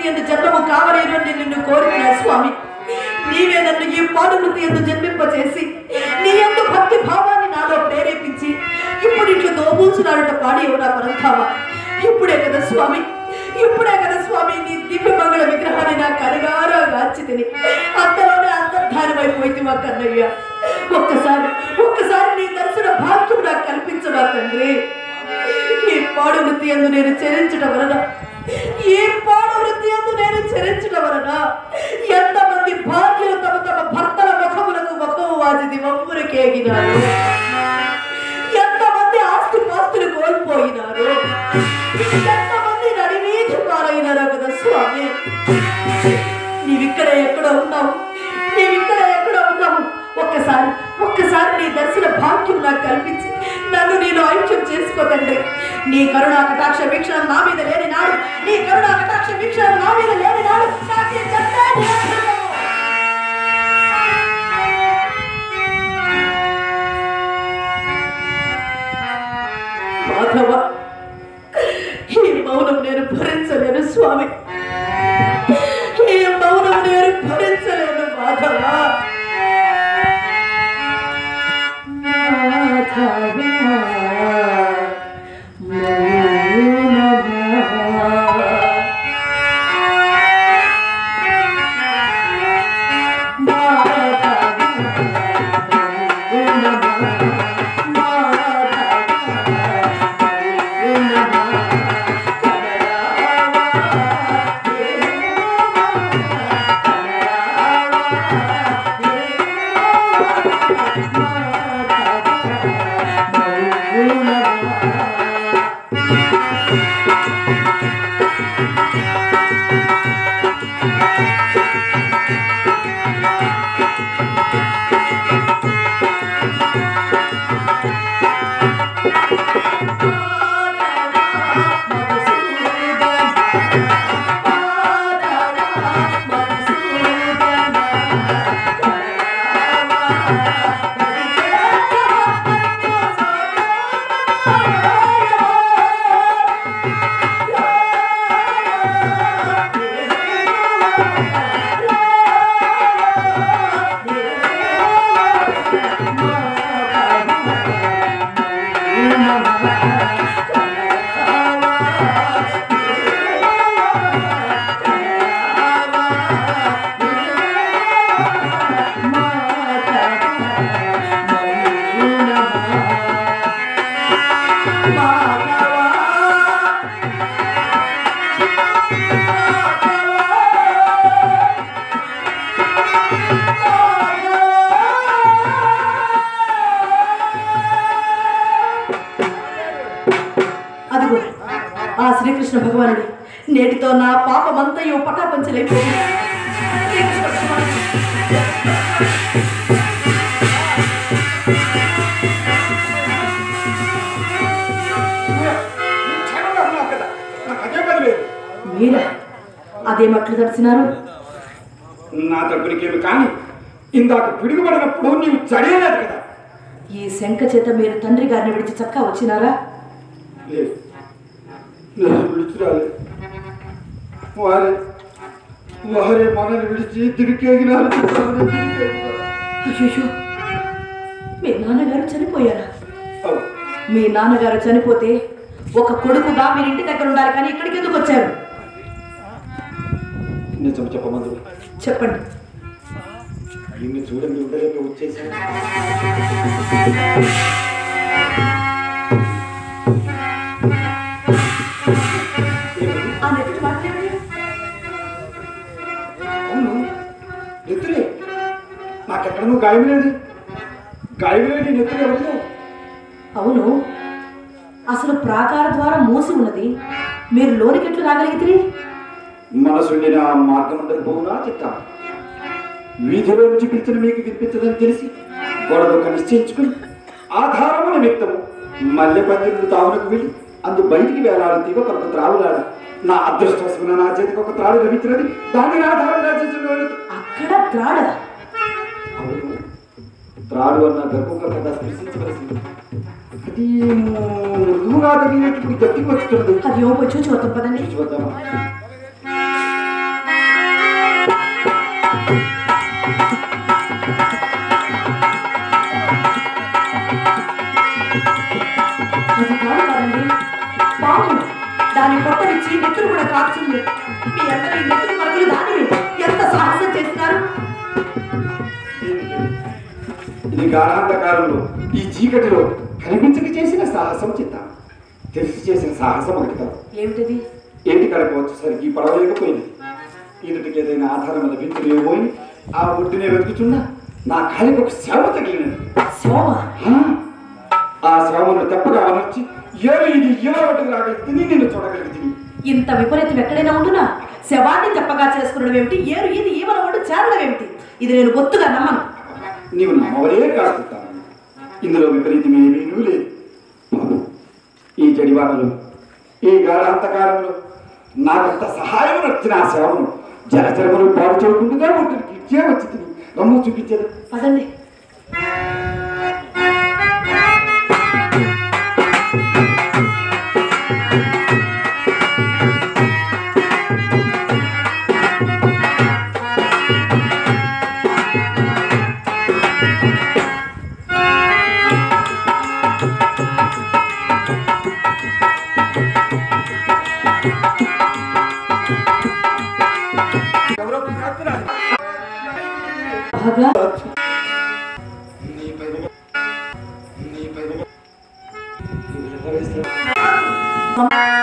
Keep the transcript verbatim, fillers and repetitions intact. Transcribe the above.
వృత్తి ಎಂದು జన్మము కావలేను అని నిన్ను కోరిన స్వామి, నీవే నన్ను ఈ పాడు వృత్తి ಎಂದು జన్మింపచేసి నీ యందు భక్తి భావాన్ని నాలో ప్రేరేపించి ఇప్పుడు ఇట్లు దోబూచులాడట పాడి నా పరంధావా. ఇప్పుడే కదా స్వామి, ఇప్పుడే కదా స్వామి నీ దివ్యమంగళ విగ్రహాన్ని నా కనుగారా గాచి తిని అంతలోనే అంతర్ధానమైపోయింది మా కన్నయ్య. ఒక్కసారి ఒక్కసారి నీ దర్శన భాగ్యం నాకు కల్పించవా తండ్రి. ఈ పాడు వృత్తి యందు నేను చరించడం వలన ఈ పాడు వృత్తి యందు నేను చరించడం వలన ఎంతమంది భార్యలు తమ తమ భర్తల ముఖములకు ముఖము వాచిది వంపురకేగినారు, ఎంతమంది ఆస్తి పాస్తులు కోల్పోయినారు, ఎంతమంది నడివీధి పాలైనారో కదా స్వామి. నీవిక్కడ ఎక్కడ ఉన్నావు, నీవిక్కడ ఎక్కడ ఉన్నావు. ఒక్కసారి ఒక్కసారి నీ దర్శన భాగ్యం నాకు కల్పించి నన్ను నేను ఐక్యం చేసుకోతండి. నీ కరుణా కటాక్ష వీక్షణం నా మీద లేని నాడు, నీ కరుణా కటాక్ష వీక్షణం నా మీద లేని నాడు మాధవ, ఈ మౌనం నేను భరించలేను స్వామి, ఈ మౌనం నేను భరించలేను మాధవ. శ్రీకృష్ణ భగవానుడు నేటితో నా పాపమంతయు పటాపంచలైపోయింది. మీరా అదే మట్లు తడిసినారు? నా దగ్గరికేమి కానీ ఇందాక పిడుగుపడినప్పుడు నీవు చడేలేదు కదా. ఈ శంఖ చేత మీరు తండ్రి గారిని విడిచి చక్కా వచ్చినారా? లేదు, నేను విడిచి రాలేదు. వారే వారే మనల్ని విడిచి తిరిగేగినారు. అయ్యో, మీ నాన్నగారు చనిపోయారా? మీ నాన్నగారు చనిపోతే ఒక కొడుకుగా మీరు ఇంటి దగ్గర ఉండాలి, కానీ ఇక్కడికి ఎందుకు వచ్చారు? నిజం చెప్పమందు. చెప్పండి. ఇన్ని చూడండి, ఉండలేక వచ్చేసాను. అవును, నెత్తులే. నాకెక్కడనూ గాయం లేదు, గాయం లేదు, నెత్తులు ఎవరు? అవును, అసలు ప్రాకార ద్వారం మూసి ఉన్నది, మీరు లోనికెట్లు రాగలిగితే? మనసుండిన మార్గం ఉండకపోవునా చెప్తా. వీధిలో నుంచి పిలిచిన మీకు వినిపించదని తెలిసి గొడవక నిశ్చయించుకుని ఆధారము నిమిత్తము మల్లె పందిరుడు తావునకు వెళ్ళి అందు బయటికి వేలాడు తీగ కొరకు త్రావులాడ. నా అదృష్టవశమున నా చేతికి ఒక త్రాడు లభించినది, దానిని ఆధారంగా చేసిన అక్కడ త్రాడ. అవును, త్రాడు అన్న గర్భం కదా స్పృశించవలసింది. అది మృదువుగా తగినట్టు గట్టికి వచ్చుతున్నది. అది ఓ చూచి వద్దాం పదండి. చూద్దామా? ఈ నెత్తులు కూడా కాపుతుంది. మీ అందరూ ఈ నెత్తులు మరుగులు దానివి ఎంత సాహసం చేస్తున్నారు? ఇది గాఢాంధకారంలో ఈ చీకటిలో కనిపించక చేసిన సాహసం చిత్త. తెలిసి చేసిన సాహసం ఒకటి కాదు. ఏమిటది? ఏంటి కడపవచ్చు సరికి పడవలేకపోయింది. ఎదుటికి ఏదైనా ఆధారం లభించలేకపోయి ఆ ఒడ్డునే వెతుకుతున్నా నా కాలికి ఒక శవ తగిలినది. శవ? ఆ శవను తెప్పగా అమర్చి ఏడు ఇది ఎవరు రాగలిగి నిన్ను చూడగలిగి. ఇంత విపరీతం ఎక్కడైనా ఉండునా? శవాన్ని తెప్పగా చేసుకునడం ఏమిటి? ఏరు ఇది ఈవన ఒడ్డు చేరడం ఏమిటి? ఇది నేను బొత్తుగా నమ్మను. నీవు నమ్మవలే కాదుతాను. ఇందులో విపరీతం ఏమీ లేదు. ఈ జడివానలో ఈ గాఢాంతకాలంలో నాకంత సహాయం నచ్చిన ఆ సేవను జలచరములు పాడు చేయకుండా ఒడ్డుకి ఇచ్చే వచ్చి తిని రమ్ము చూపించేది. పదండి. బాగా